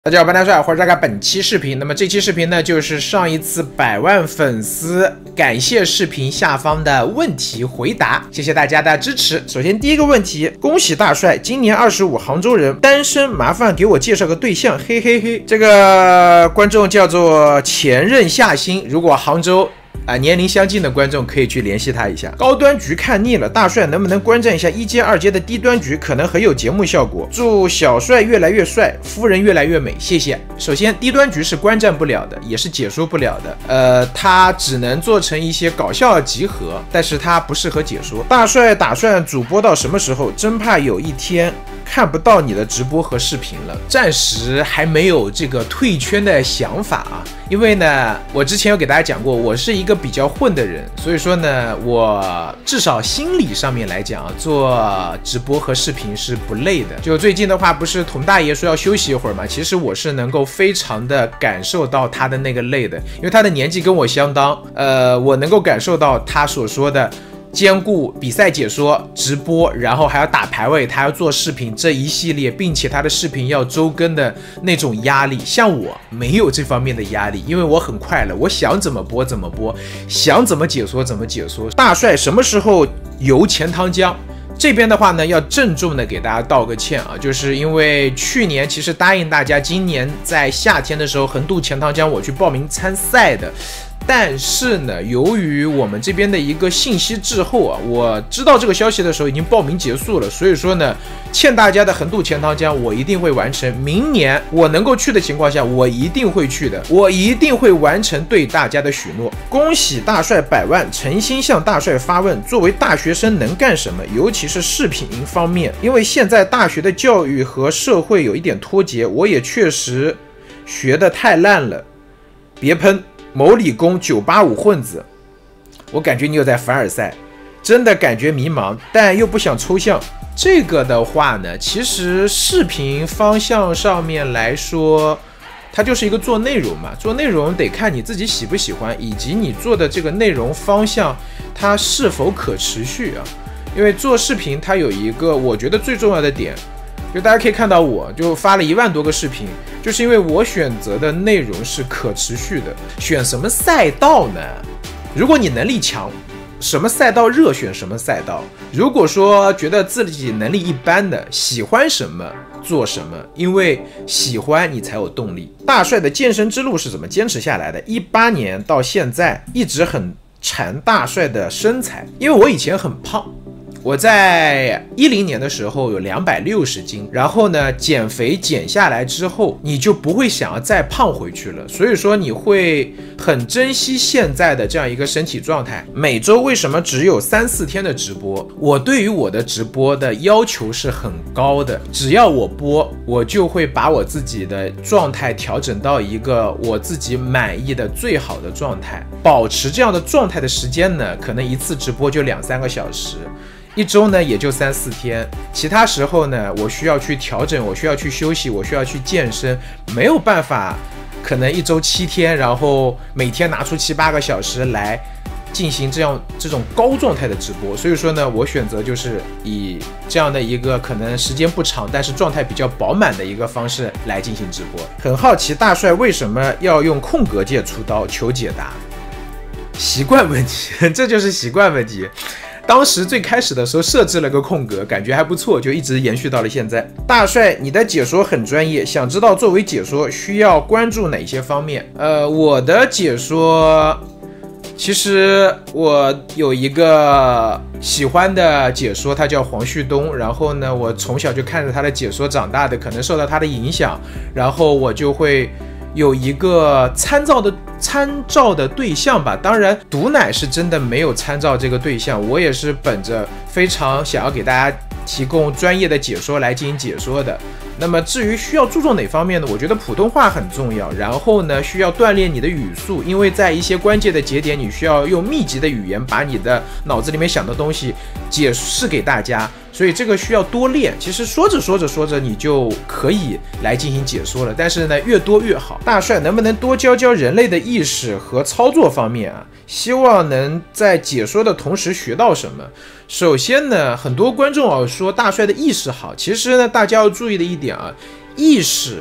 大家好，我是大帅，欢迎大家看本期视频。那么这期视频呢，就是上一次100万粉丝感谢视频下方的问题回答，谢谢大家的支持。首先第一个问题，恭喜大帅，今年25，杭州人，单身，麻烦给我介绍个对象，嘿嘿嘿。这个观众叫做前任夏星，如果杭州年龄相近的观众可以去联系他一下。高端局看腻了，大帅能不能观战一下1阶、2阶的低端局，可能很有节目效果。祝小帅越来越帅，夫人越来越美，谢谢。首先，低端局是观战不了的，也是解说不了的。它只能做成一些搞笑集合，但是它不适合解说。大帅打算主播到什么时候？真怕有一天看不到你的直播和视频了。暂时还没有这个退圈的想法啊，因为呢，我之前有给大家讲过，我是一个比较混的人，所以说呢，我至少心理上面来讲，做直播和视频是不累的。就最近的话，不是佟大爷说要休息一会儿嘛，其实我是能够非常的感受到他的那个累的，因为他的年纪跟我相当，我能够感受到他所说的兼顾比赛解说、直播，然后还要打排位，他要做视频这一系列，并且他的视频要周更的那种压力。像我没有这方面的压力，因为我很快乐，我想怎么播怎么播，想怎么解说怎么解说。大帅什么时候游钱塘江？这边的话呢，要郑重的给大家道个歉啊，就是因为去年其实答应大家，今年在夏天的时候横渡钱塘江我去报名参赛的。但是呢，由于我们这边的一个信息滞后啊，我知道这个消息的时候已经报名结束了，所以说呢，欠大家的横渡钱塘江我一定会完成。明年我能够去的情况下，我一定会去的，我一定会完成对大家的许诺。恭喜大帅100万，诚心向大帅发问：作为大学生能干什么？尤其是视频方面，因为现在大学的教育和社会有一点脱节，我也确实学得太烂了，别喷。某理工985混子，我感觉你有在凡尔赛，真的感觉迷茫，但又不想抽象。这个的话呢，其实视频方向上面来说，它就是一个做内容嘛，做内容得看你自己喜不喜欢，以及你做的这个内容方向它是否可持续啊。因为做视频它有一个我觉得最重要的点，就大家可以看到，我就发了1万多个视频，就是因为我选择的内容是可持续的。选什么赛道呢？如果你能力强，什么赛道热选什么赛道。如果说觉得自己能力一般的，喜欢什么做什么，因为喜欢你才有动力。大帅的健身之路是怎么坚持下来的？18年到现在一直很馋大帅的身材，因为我以前很胖。我在10年的时候有260斤，然后呢，减肥减下来之后，你就不会想要再胖回去了，所以说你会很珍惜现在的这样一个身体状态。每周为什么只有3、4天的直播？我对于我的直播的要求是很高的，只要我播，我就会把我自己的状态调整到一个我自己满意的最好的状态。保持这样的状态的时间呢，可能一次直播就2、3个小时。1周呢也就3、4天，其他时候呢我需要去调整，我需要去休息，我需要去健身，没有办法可能1周7天，然后每天拿出7、8个小时来进行这种高状态的直播。所以说呢，我选择就是以这样的一个可能时间不长，但是状态比较饱满的一个方式来进行直播。很好奇大帅为什么要用空格键出刀，求解答。习惯问题，这就是习惯问题。当时最开始的时候设置了个空格，感觉还不错，就一直延续到了现在。大帅，你的解说很专业，想知道作为解说需要关注哪些方面？我的解说，其实我有一个喜欢的解说，他叫黄旭东，然后呢，我从小就看着他的解说长大的，可能受到他的影响，然后我就会有一个参照的对象吧。当然毒奶是真的没有参照这个对象，我也是本着非常想要给大家提供专业的解说来进行解说的。那么至于需要注重哪方面呢？我觉得普通话很重要，然后呢需要锻炼你的语速，因为在一些关键的节点你需要用密集的语言把你的脑子里面想的东西解释给大家，所以这个需要多练。其实说着你就可以来进行解说了，但是呢越多越好。大帅能不能多教人类的意识和操作方面啊？希望能在解说的同时学到什么。首先呢，很多观众说大帅的意识好，其实呢大家要注意的一点啊，意识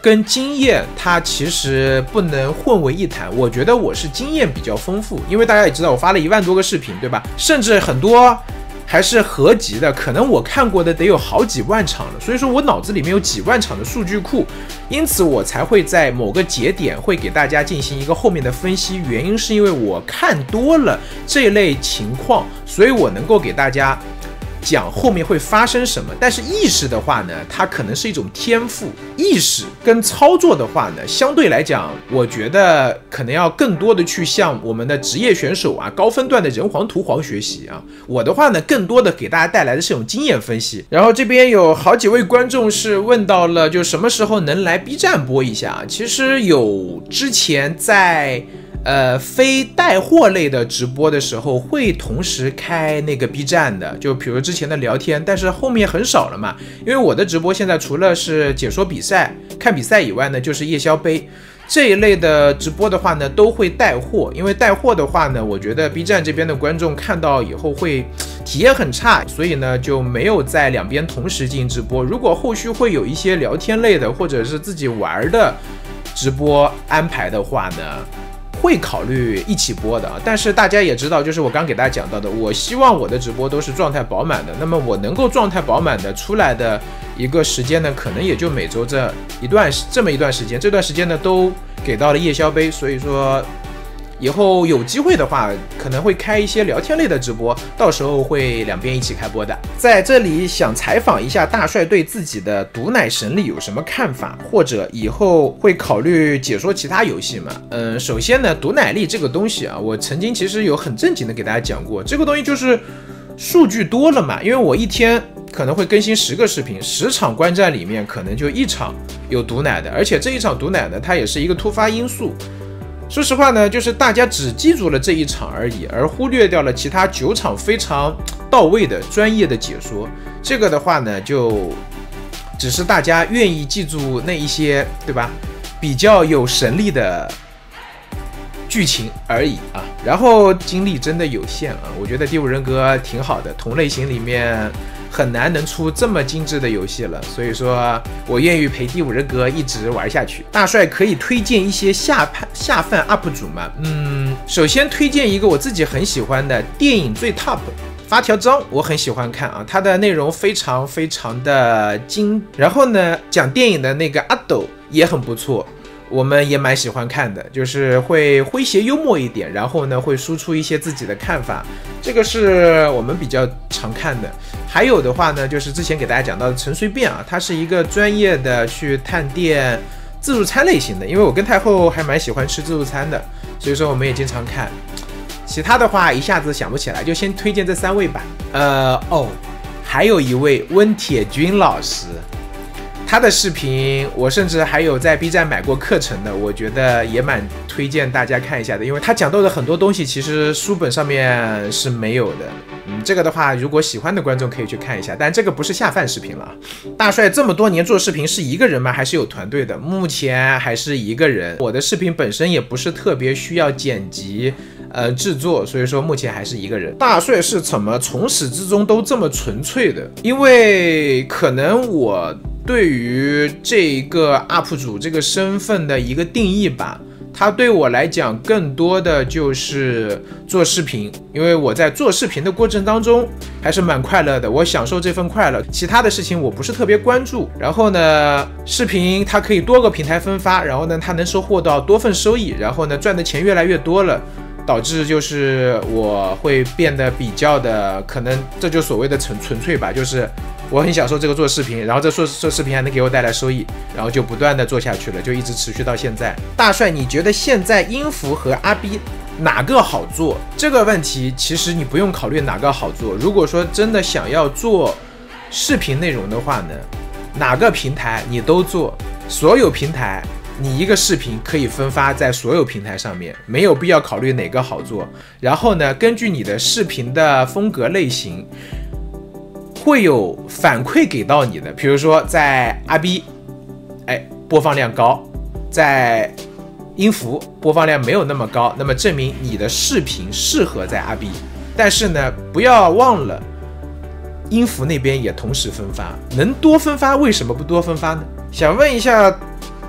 跟经验它其实不能混为一谈。我觉得我是经验比较丰富，因为大家也知道我发了1万多个视频，对吧？甚至很多还是合集的，可能我看过的得有好几万场了，所以说我脑子里面有几万场的数据库，因此我才会在某个节点会给大家进行一个后面的分析。原因是因为我看多了这类情况，所以我能够给大家讲后面会发生什么。但是意识的话呢，它可能是一种天赋，意识跟操作的话呢，相对来讲我觉得可能要更多的去向我们的职业选手啊，高分段的人皇图皇学习啊。我的话呢，更多的给大家带来的是一种经验分析。然后这边有好几位观众是问到了就什么时候能来 B 站播一下。其实有之前在非带货类的直播的时候会同时开那个 B 站的，就比如之前的聊天，但是后面很少了嘛，因为我的直播现在除了是解说比赛、看比赛以外呢，就是夜宵杯这一类的直播的话呢，都会带货。因为带货的话呢，我觉得 B 站这边的观众看到以后会体验很差，所以呢就没有在两边同时进行直播。如果后续会有一些聊天类的或者是自己玩的直播安排的话呢，会考虑一起播的啊。但是大家也知道，就是我刚给大家讲到的，我希望我的直播都是状态饱满的。那么我能够状态饱满的出来的一个时间呢，可能也就每周这么一段时间，这段时间呢都给到了夜宵杯。所以说以后有机会的话，可能会开一些聊天类的直播，到时候会两边一起开播的。在这里想采访一下大帅对自己的毒奶神力有什么看法，或者以后会考虑解说其他游戏吗？首先呢，毒奶力这个东西啊，我曾经其实有很正经的给大家讲过，这个东西就是数据多了嘛，因为我一天可能会更新10个视频，10场观战里面可能就1场有毒奶的，而且这一场毒奶呢，它也是一个突发因素。说实话呢，就是大家只记住了这一场而已，而忽略掉了其他9场非常到位的专业的解说。这个的话呢，就只是大家愿意记住那一些，对吧？比较有神力的剧情而已啊。然后精力真的有限啊，我觉得第5人格挺好的，同类型里面很难能出这么精致的游戏了，所以说我愿意陪第5人格一直玩下去。大帅可以推荐一些下饭 UP 主吗？首先推荐一个我自己很喜欢的电影最 top 发条章，我很喜欢看啊，它的内容非常非常的精。然后呢，讲电影的那个阿斗也很不错，我们也蛮喜欢看的，就是会诙谐幽默一点，然后呢会输出一些自己的看法，这个是我们比较常看的。还有的话呢，就是之前给大家讲到的陈随便啊，他是一个专业的去探店自助餐类型的，因为我跟太后还蛮喜欢吃自助餐的，所以说我们也经常看。其他的话一下子想不起来，就先推荐这3位吧。还有一位温铁军老师，他的视频我甚至还有在 B 站买过课程的，我觉得也蛮推荐大家看一下的，因为他讲到的很多东西其实书本上面是没有的。这个的话如果喜欢的观众可以去看一下，但这个不是下饭视频了。大帅这么多年做视频是一个人吗？还是有团队的？目前还是一个人，我的视频本身也不是特别需要剪辑制作，所以说目前还是一个人。大帅是怎么从始至终都这么纯粹的？因为可能我对于这个 UP 主这个身份的一个定义吧，他对我来讲更多的就是做视频，因为我在做视频的过程当中还是蛮快乐的，我享受这份快乐，其他的事情我不是特别关注。然后呢，视频它可以多个平台分发，然后呢它能收获到多份收益，然后呢赚的钱越来越多了，导致就是我会变得比较的，可能这就所谓的纯粹吧，就是我很享受这个做视频，然后这视频还能给我带来收益，然后就不断的做下去了，就一直持续到现在。大帅，你觉得现在音符和阿 B 哪个好做？这个问题其实你不用考虑哪个好做，如果说真的想要做视频内容的话呢，哪个平台你都做，所有平台你一个视频可以分发在所有平台上面，没有必要考虑哪个好做。然后呢，根据你的视频的风格类型会有反馈给到你的，比如说在阿 B 播放量高，在音符播放量没有那么高，那么证明你的视频适合在阿 B。 但是呢，不要忘了音符那边也同时分发，能多分发为什么不多分发呢？想问一下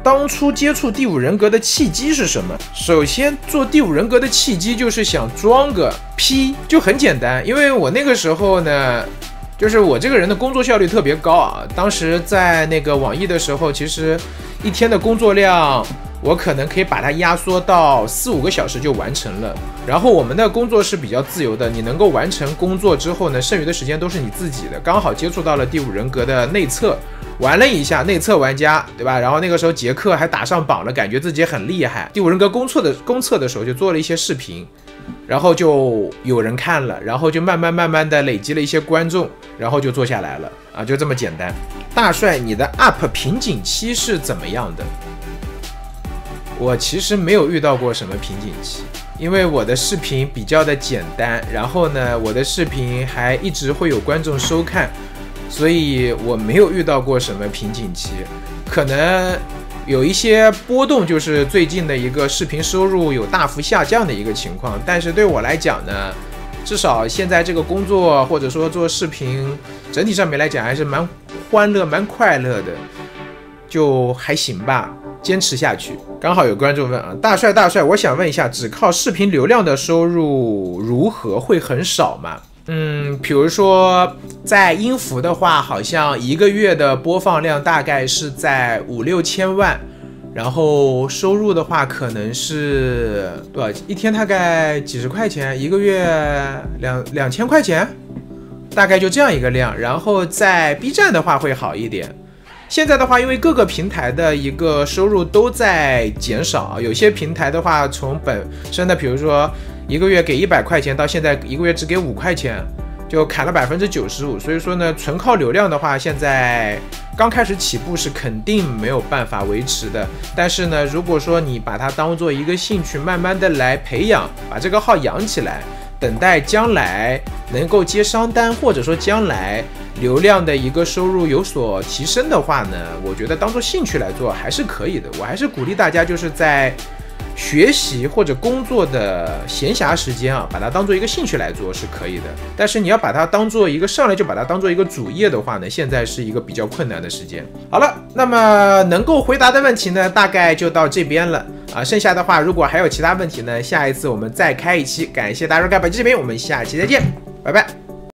当初接触第五人格的契机是什么？首先做第五人格的契机就是想装个 P， 就很简单。因为我那个时候呢，就是我这个人的工作效率特别高啊。当时在那个网易的时候，其实一天的工作量，我可能可以把它压缩到4-5个小时就完成了。然后我们的工作是比较自由的，你能够完成工作之后呢，剩余的时间都是你自己的。刚好接触到了第五人格的内测。玩了一下内测玩家，对吧？然后那个时候杰克还打上榜了，感觉自己很厉害。第五人格公测的时候就做了一些视频，然后就有人看了，然后就慢慢的累积了一些观众，然后就做下来了啊，就这么简单。大帅，你的 UP 瓶颈期是怎么样的？我其实没有遇到过什么瓶颈期，因为我的视频比较的简单，然后呢，我的视频还一直会有观众收看。所以我没有遇到过什么瓶颈期，可能有一些波动，就是最近的一个视频收入有大幅下降的一个情况。但是对我来讲呢，至少现在这个工作或者说做视频，整体上面来讲还是蛮欢乐、蛮快乐的，就还行吧，坚持下去。刚好有观众问啊，大帅，我想问一下，只靠视频流量的收入如何会很少吗？比如说在音符的话，好像一个月的播放量大概是在5-6千万，然后收入的话可能是多少？一天大概几十块钱，一个月2000块钱，大概就这样一个量。然后在 B 站的话会好一点。现在的话，因为各个平台的一个收入都在减少，有些平台的话从本身的，比如说一个月给100块钱，到现在一个月只给5块钱，就砍了95%。所以说呢，纯靠流量的话，现在刚开始起步是肯定没有办法维持的。但是呢，如果说你把它当做一个兴趣，慢慢的来培养，把这个号养起来，等待将来能够接商单，或者说将来流量的一个收入有所提升的话呢，我觉得当做兴趣来做还是可以的。我还是鼓励大家就是在学习或者工作的闲暇时间啊，把它当做一个兴趣来做是可以的。但是你要把它当做一个上来就把它当做一个主业的话呢，现在是一个比较困难的时间。好了，那么能够回答的问题呢，大概就到这边了啊。剩下的话，如果还有其他问题呢，下一次我们再开一期。感谢大家收看本期视频，我们下期再见，拜拜。